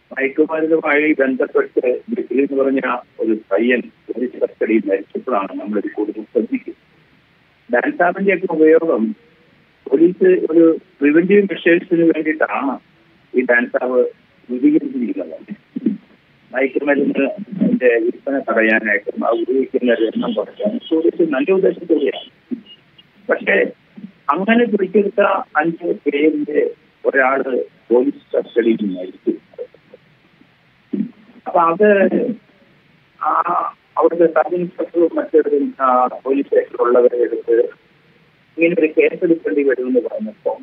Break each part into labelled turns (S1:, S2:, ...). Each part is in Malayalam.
S1: മയക്കുമരുന്നുമായി ബന്ധപ്പെട്ട് ബിസിൽ എന്ന് പറഞ്ഞ ഒരു പയ്യൻ പോലീസ് കസ്റ്റഡിയിൽ മരിച്ചപ്പോഴാണ് നമ്മളിത് കൂടുതൽ ശ്രദ്ധിക്കുന്നത്. ഡാൻസാമിന്റെ ഒക്കെ ഉപയോഗം പോലീസ് ഒരു പ്രിവെന്റീവ് മെഷേഴ്സിന് വേണ്ടിയിട്ടാണ് ഈ ഡാൻസാവ് രൂപീകരിച്ചിരിക്കുന്നത്. മയക്കുമരുന്നിന്റെ വിൽപ്പന തടയാനായിട്ടും അത് ഉപയോഗിക്കുന്ന എണ്ണം കുറയ്ക്കാനും പോലീസ് നല്ല ഉദ്ദേശത്തോടെയാണ്. പക്ഷേ അങ്ങനെ പിടിച്ചെടുത്ത 5 പേരിന്റെ ഒരാള് പോലീസ് കസ്റ്റഡിയിൽ മരിച്ചു. അപ്പൊ അത് അവിടുത്തെ സബ് ഇൻസ്പെക്ടറും മറ്റൊരു പോലീസ് സ്റ്റേഷനിലുള്ളവരെ എടുത്ത് ഇങ്ങനെ ഒരു കേസെടുക്കേണ്ടി വരുമെന്ന് പറഞ്ഞപ്പോൾ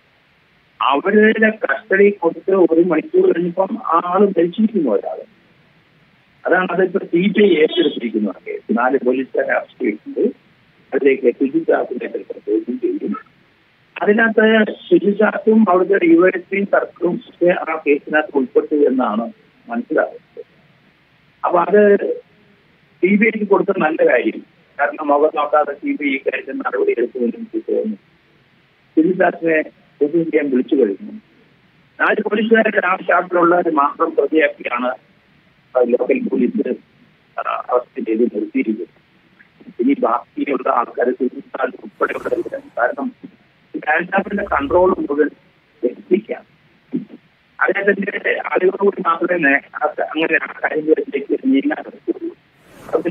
S1: അവരുടെ കസ്റ്റഡി കൊടുത്ത് 1 മണിക്കൂർ കഴിഞ്ഞപ്പം ആള് മരിച്ചിരിക്കുന്നു ഒരാള്. അതാണ് അതിപ്പോ CBI ഏറ്റെടുത്തിരിക്കുന്ന കേസ്. 4 പോലീസുകാരെ അറസ്റ്റ് ചെയ്തിട്ടുണ്ട്. അതിലേക്ക് ശുചിത്വത്തിനെ ചോദ്യം ചെയ്യും. അതിനകത്ത് ശുചിത്വം അവിടുത്തെ ഡിവൈഎസ്പിയും സർക്കിളും ഒക്കെ ആ കേസിനകത്ത് ഉൾപ്പെട്ടു എന്നാണ് മനസ്സിലാകുന്നത്. അപ്പൊ അത് CBIക്ക് കൊടുത്ത നല്ല കാര്യം. കാരണം മുഖം നോക്കാതെ CBI കാര്യത്തിൽ നടപടി എടുക്കുമെന്ന് എനിക്ക് തോന്നുന്നു. ശുചിത്വത്തിനെ ചോദ്യം ചെയ്യാൻ വിളിച്ചു കഴിഞ്ഞു. 4 പോലീസുകാരുടെ ആ സ്റ്റാഫിലുള്ളവർ മാത്രം പ്രതിയാക്കിയാണ് ലോക്കൽ പോലീസ് അറസ്റ്റ് ചെയ്ത് നിർത്തിയിരിക്കുന്നത്. ഇനി ബാക്കിയുള്ള ആൾക്കാരെ ശുചിത്വം ഉൾപ്പെടെയുള്ള കാരണം ഡാൻസാപ്പിന്റെ കൺട്രോൾ മുതൽ എത്തിക്കാം. അദ്ദേഹത്തിന്റെ ആളുകളോട് മാത്രമേ അങ്ങനെ ആ കാര്യങ്ങളിലേക്ക് നീങ്ങാൻ പറ്റുള്ളൂ. അത്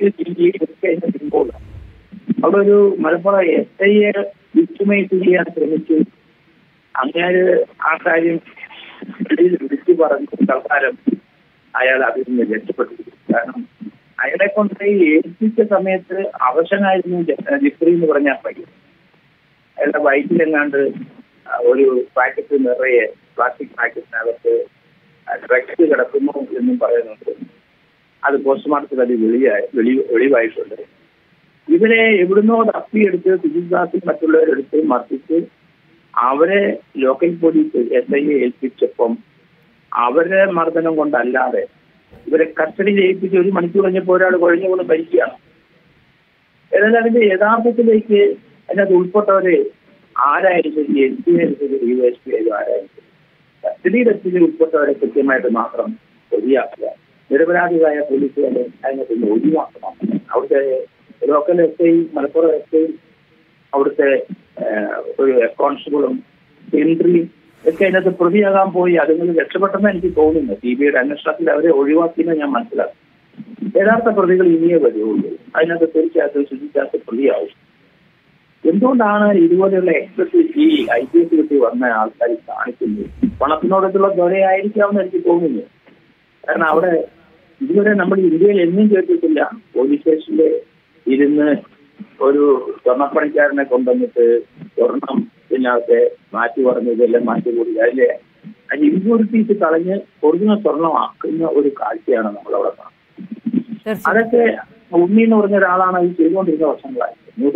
S1: ഡിവൈഎസ്പി അവിടെ ഒരു മലപ്പുറം SIയെ വിറ്റുമൈസ് ചെയ്യാൻ ശ്രമിച്ചു. അങ്ങനെ ആ കാര്യം വിളിച്ചു പറഞ്ഞു തൽക്കാലം അയാൾ അതിൽ നിന്ന് രക്ഷപ്പെട്ടു. കാരണം അയാളെ കൊണ്ട് ഏൽപ്പിച്ച സമയത്ത് അവശനായിരുന്നു ജിഫ്രി എന്ന് പറഞ്ഞാൽ പയ്യൻ. അയാളുടെ വയറ്റിലെങ്ങാണ്ട് ഒരു പാക്കറ്റ് നിറയെ പ്ലാസ്റ്റിക് പാക്കറ്റിനകത്ത് ഡ്രഗ്സ് കിടക്കുന്നു എന്നും പറയുന്നുണ്ട്. അത് പോസ്റ്റ്മോർട്ടത്തിൽ അത് വെളിവായിട്ടുണ്ട്. ഇവരെ എവിടുന്നോ തപ്പിയെടുത്ത് ശുചിത്വത്തിൽ മറ്റുള്ളവരെടുത്ത് മർദ്ദിച്ച് അവരെ ലോക്കൽ പോലീസ് SIയെ ഏൽപ്പിച്ചപ്പം അവരെ മർദ്ദനം കൊണ്ടല്ലാതെ ഇവരെ കസ്റ്റഡിയിൽ ഏൽപ്പിച്ച് 1 മണിക്കൂർ കഴിഞ്ഞപ്പോൾ ഒരാൾ കുഴഞ്ഞുകൊണ്ട് മരിക്കുകയാണ്. ഏതായാലും അതിന്റെ യഥാർത്ഥത്തിലേക്ക് അതിനകത്ത് ഉൾപ്പെട്ടവരെ ആരായിരിക്കും, SP ആയിരിക്കും, DYSP ആയാലും ആരായിരിക്കും, കസ്റ്റഡിയിലെത്തിച്ച് ഉൾപ്പെട്ടവരെ കൃത്യമായിട്ട് മാത്രം ഒഴിവാക്കുക. നിരപരാധികളായ പോലീസുകാരെ അതിനകത്ത് ഒഴിവാക്കണം. അവിടുത്തെ ലോക്കൽ SI, മലപ്പുറം SI, അവിടുത്തെ ഒരു കോൺസ്റ്റബിളും സെൻട്രിയും ഒക്കെ അതിനകത്ത് പ്രതിയാകാൻ പോയി അതുങ്ങൾ രക്ഷപ്പെട്ടെന്ന് എനിക്ക് തോന്നുന്നു. CBIയുടെ അന്വേഷണത്തിൽ അവരെ ഒഴിവാക്കിയെന്ന് ഞാൻ മനസ്സിലാക്കും. യഥാർത്ഥ പ്രതികൾ ഇനിയേ വരുള്ളൂ. അതിനകത്ത് തീർച്ചയായിട്ടും ശുചിത്വ പ്രതിയാവും. എന്തുകൊണ്ടാണ് ഇതുപോലെയുള്ള എക്സ്പെർട്ടീസ് ഈ IPS കിട്ടി വന്ന ആൾക്കാർ കാണിക്കുന്നത്? പണത്തിനോടൊത്തുള്ള ത്വരയായിരിക്കാമെന്ന് എനിക്ക് തോന്നുന്നു. കാരണം അവിടെ ഇതുവരെ നമ്മൾ ഇന്ത്യയിൽ എന്നും കേട്ടിട്ടില്ല പോലീസ് സ്റ്റേഷനിൽ ഇരുന്ന് ഒരു സ്വർണ്ണപ്പണിക്കാരനെ കൊണ്ടുവന്നിട്ട് സ്വർണം ഇതിനകത്തെ മാറ്റി പറഞ്ഞതെല്ലാം മാറ്റി കൊടുക്കുക. അതിലെ ഇമ്പ്യൂരിറ്റീസ് കളഞ്ഞ് ഒറിജിനൽ സ്വർണ്ണമാക്കുന്ന ഒരു കാഴ്ചയാണ് നമ്മളവിടെ കാണുന്നത്. അതൊക്കെ ഉണ്ണി എന്ന് പറഞ്ഞ ഒരാളാണ് അത് ചെയ്തുകൊണ്ടിരുന്ന വർഷങ്ങളായി.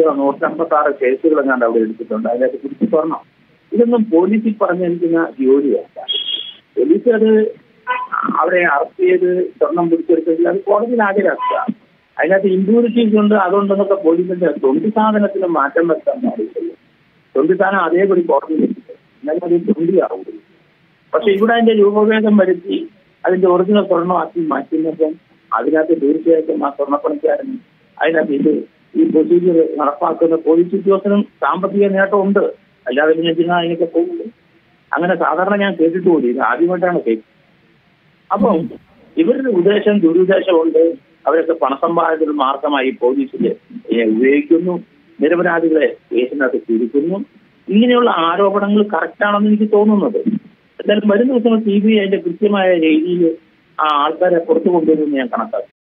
S1: 156 കേസുകൾ എങ്ങാണ്ട് അവിടെ എടുത്തിട്ടുണ്ട്. അതിനകത്ത് പിടിച്ച് സ്വർണം. ഇതൊന്നും പോലീസിൽ പറഞ്ഞിരിക്കുന്ന ജോലിയല്ല. പോലീസ് അത് അവരെ അറസ്റ്റ് ചെയ്ത് സ്വർണം പിടിച്ചെടുത്തില്ല, അത് കോടതിയിൽ ഹാജരാക്കുക. അതിനകത്ത് ഇമ്പ്യൂരിറ്റീസ് ഉണ്ട്, അതുകൊണ്ടെന്നൊക്കെ പോലീസിന്റെ തൊണ്ടി സാധനത്തിന് മാറ്റം വരുത്താൻ പാടില്ല. തൊണ്ടി സാധനം അതേപടി കോടതിയിൽ എത്തിക്കും, എന്നാലും അത് തൊണ്ടിയാവുള്ളൂ. പക്ഷെ ഇവിടെ അതിന്റെ രൂപഭേദം വരുത്തി അതിന്റെ ഒറിജിനൽ സ്വർണ്ണമാക്കി മാറ്റുന്നപ്പം അതിനകത്ത് തീർച്ചയായിട്ടും ആ സ്വർണ്ണപ്പണിക്കാരൻ അതിനകത്ത് ഈ പ്രൊസീജിയർ നടപ്പാക്കുന്ന പോലീസ് ഉദ്യോഗസ്ഥനും സാമ്പത്തിക നേട്ടമുണ്ട്. അല്ലാതെ പിന്നെ അതിനൊക്കെ പോകുന്നു. അങ്ങനെ സാധാരണ ഞാൻ കേട്ടിട്ട് പോലും ഇത് ആദ്യമായിട്ടാണ് കേൾക്കുന്നത്. അപ്പം ഇവരുടെ ഉദ്ദേശം ദുരുദ്ദേശമുണ്ട്. അവരൊക്കെ പണസമ്പാദനത്തിന് മാർഗമായി പോലീസിൽ ഉപയോഗിക്കുന്നു, നിരപരാധികളെ കേസിനകത്ത് തിരിക്കുന്നു. ഇങ്ങനെയുള്ള ആരോപണങ്ങൾ കറക്റ്റാണെന്ന് എനിക്ക് തോന്നുന്നത്. എന്തായാലും വരും ദിവസങ്ങൾ CBI അതിന്റെ കൃത്യമായ രീതിയിൽ ആ ആൾക്കാരെ പുറത്തു കൊണ്ടുവരുമെന്ന് ഞാൻ കണക്കാക്കി.